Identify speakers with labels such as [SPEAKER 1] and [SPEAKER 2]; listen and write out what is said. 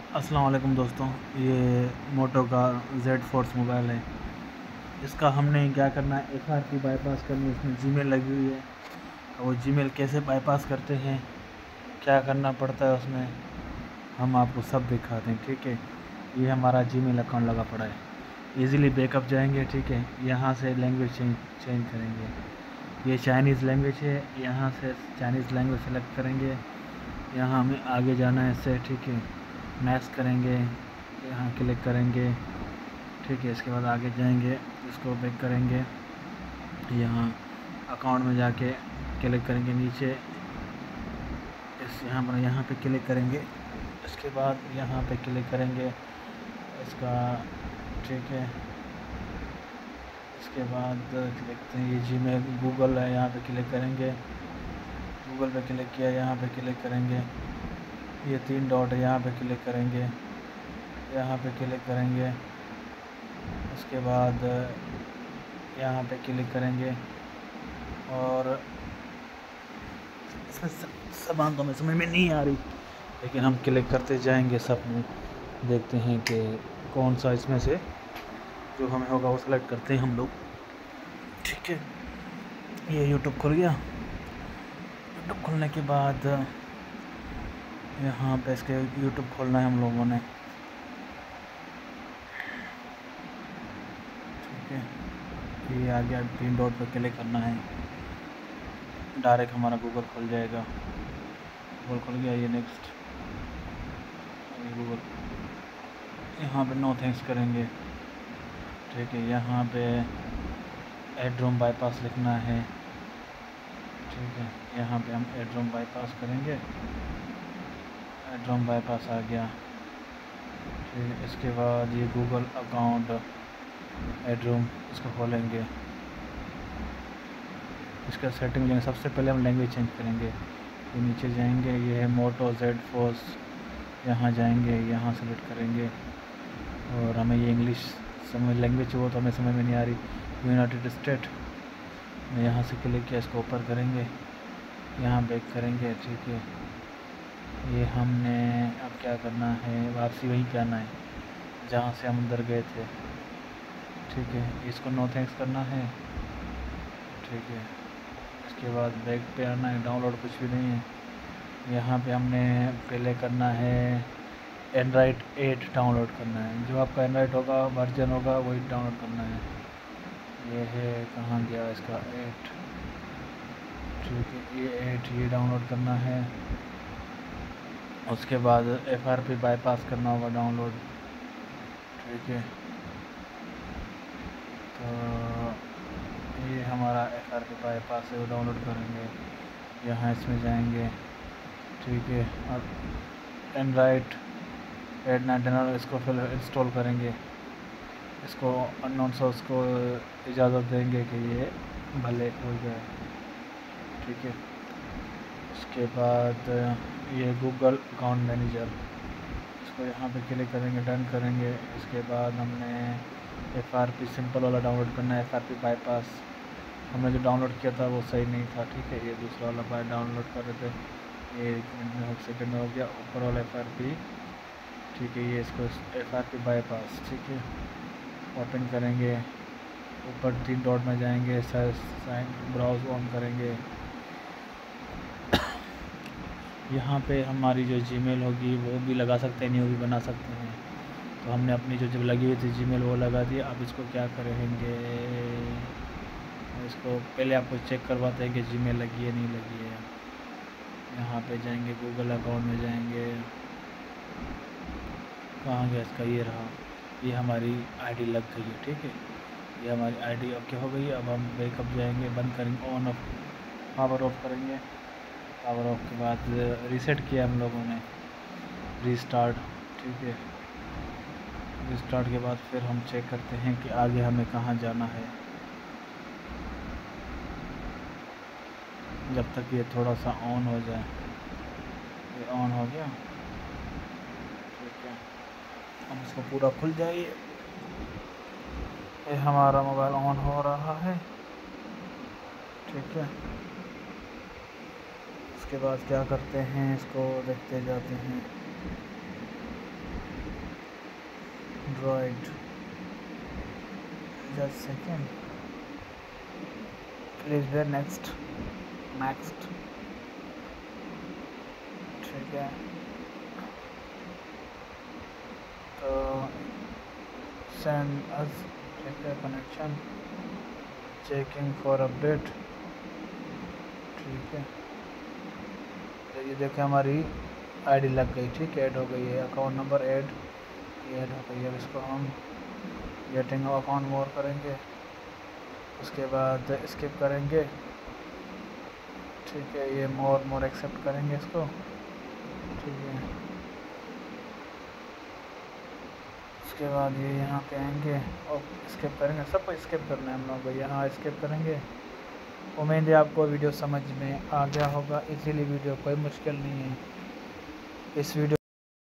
[SPEAKER 1] अस्सलाम वालेकुम दोस्तों, ये मोटो का जेड फोर्स मोबाइल है। इसका हमने क्या करना है, FRP बाईपास करनी है। इसमें जीमेल लगी हुई है। वो जीमेल कैसे बाईपास करते हैं, क्या करना पड़ता है उसमें, हम आपको सब दिखाते हैं। ठीक है, ये हमारा जीमेल अकाउंट लगा पड़ा है। इजीली बैकअप जाएंगे। ठीक है, यहाँ से लैंग्वेज चेंज करेंगे। ये चाइनीज़ लैंग्वेज है, यहाँ से चाइनीज़ लैंग्वेज सेलेक्ट करेंगे। यहाँ हमें आगे जाना है इससे। ठीक है, नेक्स्ट करेंगे, यहाँ क्लिक करेंगे। ठीक है, इसके बाद आगे जाएंगे, इसको बैक करेंगे। यहाँ अकाउंट में जाके क्लिक करेंगे नीचे, इस यहाँ पे क्लिक करेंगे। इसके बाद यहाँ पे क्लिक करेंगे इसका। ठीक है, इसके बाद देखते हैं ये जीमेल गूगल है, यहाँ पे क्लिक करेंगे। गूगल पे क्लिक किया, यहाँ पे क्लिक करेंगे। ये 3 डॉट है, यहाँ पे क्लिक करेंगे, यहाँ पे क्लिक करेंगे। उसके बाद यहाँ पे क्लिक करेंगे और इसमें सब बातों में समझ में नहीं आ रही, लेकिन हम क्लिक करते जाएंगे। सब में देखते हैं कि कौन सा इसमें से जो हमें होगा वो सेलेक्ट करते हैं हम लोग। ठीक है, ये यूट्यूब खुल गया। यूट्यूब खुलने के बाद यहाँ पे इसके यूट्यूब खोलना है हम लोगों ने। ठीक है, ये आ गया, 3 डॉट पर क्लिक करना है, डायरेक्ट हमारा गूगल खुल जाएगा। गूगल खुल गया, ये नेक्स्ट गूगल, यहाँ पे नो थैंक्स करेंगे। ठीक है, यहाँ पे एड्रोम बाईपास लिखना है। ठीक है, यहाँ पे हम एड्रोम बाईपास करेंगे। एड्रोम बाईपास आ गया। ठीक है, इसके बाद ये गूगल अकाउंट एड्रोम, इसको खोलेंगे। इसका सेटिंग लेंगे। सबसे पहले हम लैंग्वेज चेंज करेंगे। ये नीचे जाएंगे, ये है मोटो जेड फोर्स, यहाँ जाएंगे, यहाँ सेलेक्ट करेंगे। और हमें ये इंग्लिश समझ लैंग्वेज वो तो हमें समझ में नहीं आ रही। यूनाइटेड स्टेट में यहाँ से क्लिक किया, इसको ऊपर करेंगे, यहाँ बैक करेंगे। ठीक है, ये हमने अब क्या करना है, वापसी वहीं पे आना है जहाँ से हम अंदर गए थे। ठीक है, इसको नो थैंक्स करना है। ठीक है, इसके बाद बैक पे आना है। डाउनलोड कुछ भी नहीं है। यहाँ पे हमने पहले करना है एंड्रॉयड 8 डाउनलोड करना है। जो आपका एंड्रॉयड होगा, वर्जन होगा, वही डाउनलोड करना है। ये है, कहाँ गया इसका 8। ठीक है, ये 8 ये डाउनलोड करना है। उसके बाद FRP बाईपास करना होगा डाउनलोड। ठीक है, तो ये हमारा FRP बाईपास है, वो डाउनलोड करेंगे। यहाँ इसमें जाएंगे। ठीक है, और एंड्रॉयड 8 इसको फिर इंस्टॉल करेंगे। इसको अननोन सोर्स को इजाज़त देंगे कि ये भले हो जाए। ठीक है, उसके बाद ये गूगल अकाउंट मैनेजर, इसको यहाँ पे क्लिक करेंगे, डन करेंगे। इसके बाद हमने FRP सिंपल वाला डाउनलोड करना है। FRP बाईपास हमने जो डाउनलोड किया था वो सही नहीं था। ठीक है, ये दूसरा वाला बाय डाउनलोड कर रहे थे, ये 1 मिनट में सेकेंड में हो गया। ऊपर वाला FRP। ठीक है, ये इसको FRP बाईपास। ठीक है, ओपन करेंगे, ऊपर 3 डॉट में जाएंगे, साइन ब्राउज ऑन करेंगे। यहाँ पे हमारी जो जीमेल होगी वो भी लगा सकते हैं, न्यू भी बना सकते हैं। तो हमने अपनी जो जब लगी हुई थी जीमेल वो लगा दी। अब इसको क्या करेंगे, इसको पहले आपको चेक करवाते हैं कि जीमेल लगी है नहीं लगी है। यहाँ पे जाएंगे, गूगल अकाउंट में जाएंगे, कहाँ गया इसका, ये रहा। ये हमारी आईडी लग गई है। ठीक है, ये हमारी आईडी ओके हो गई है। अब हम बैकअप जाएंगे, बंद करेंगे, ऑन ऑफ पावर ऑफ करेंगे। पावर ऑफ के बाद रीसेट किया हम लोगों ने, रीस्टार्ट। ठीक है, रीस्टार्ट के बाद फिर हम चेक करते हैं कि आगे हमें कहाँ जाना है। जब तक ये थोड़ा सा ऑन हो जाए। ये ऑन हो गया। ठीक है, हम इसको पूरा खुल जाइए। ये हमारा मोबाइल ऑन हो रहा है। ठीक है, उसके बाद क्या करते हैं, इसको देखते जाते हैं। Android. Just second, please where next next. ठीक है, तो सेंड अस। ठीक है, कनेक्शन चेकिंग फॉर अपडेट। ठीक है, तो ये देखें हमारी आईडी लग गई। ठीक है, ऐड हो गई है, अकाउंट नंबर ऐड, ये ऐड हो गई है। अब इसको हम गेटिंग अकाउंट मोर करेंगे, उसके बाद स्किप करेंगे। ठीक है, ये मोर एक्सेप्ट करेंगे इसको। ठीक है, उसके बाद ये यहाँ पे आएंगे और स्किप करेंगे। सबको स्किप करना है हम लोग को, यहाँ स्किप करेंगे। उम्मीद है आपको वीडियो समझ में आ गया होगा। इसीलिए वीडियो कोई मुश्किल नहीं है। इस वीडियो